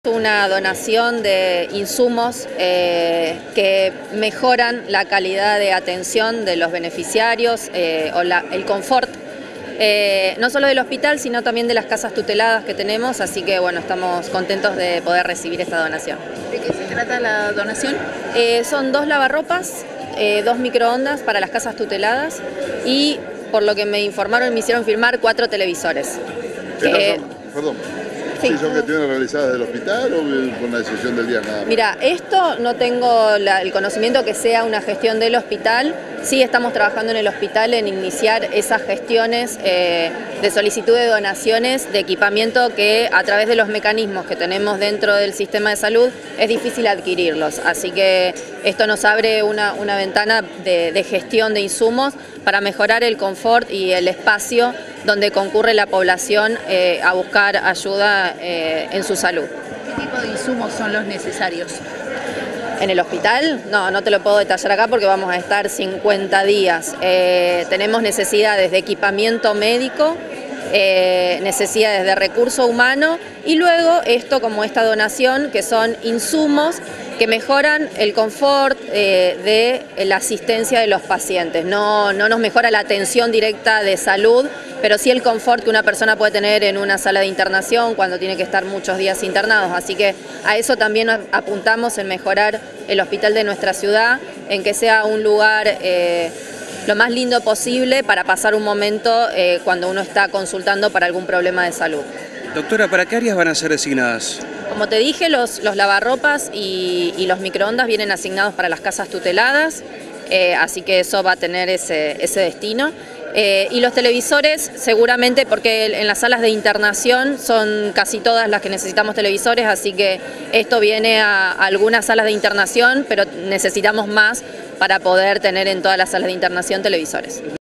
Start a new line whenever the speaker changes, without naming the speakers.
Una donación de insumos que mejoran la calidad de atención de los beneficiarios o el confort, no solo del hospital, sino también de las casas tuteladas que tenemos, así que bueno, estamos contentos de poder recibir esta donación.
¿De qué se trata la donación?
Son 2 lavarropas, 2 microondas para las casas tuteladas y, por lo que me informaron, me hicieron firmar 4 televisores.
Perdón.
Sí.
¿Son gestiones realizadas del hospital o con una decisión del día nada más?
Mira, esto no tengo el conocimiento que sea una gestión del hospital. Sí estamos trabajando en el hospital en iniciar esas gestiones de solicitud de donaciones de equipamiento que a través de los mecanismos que tenemos dentro del sistema de salud es difícil adquirirlos. Así que esto nos abre una ventana de gestión de insumos para mejorar el confort y el espacio donde concurre la población a buscar ayuda en su salud.
¿Qué tipo de insumos son los necesarios?
¿En el hospital? No te lo puedo detallar acá porque vamos a estar 50 días. Tenemos necesidades de equipamiento médico, necesidades de recurso humano y luego esto como esta donación que son insumos que mejoran el confort de la asistencia de los pacientes. No nos mejora la atención directa de salud, pero sí el confort que una persona puede tener en una sala de internación cuando tiene que estar muchos días internados. Así que a eso también apuntamos en mejorar el hospital de nuestra ciudad, en que sea un lugar lo más lindo posible para pasar un momento cuando uno está consultando para algún problema de salud.
Doctora, ¿para qué áreas van a ser designadas?
Como te dije, los lavarropas y los microondas vienen asignados para las casas tuteladas, así que eso va a tener ese destino. Y los televisores seguramente porque en las salas de internación son casi todas las que necesitamos televisores, así que esto viene a algunas salas de internación, pero necesitamos más para poder tener en todas las salas de internación televisores.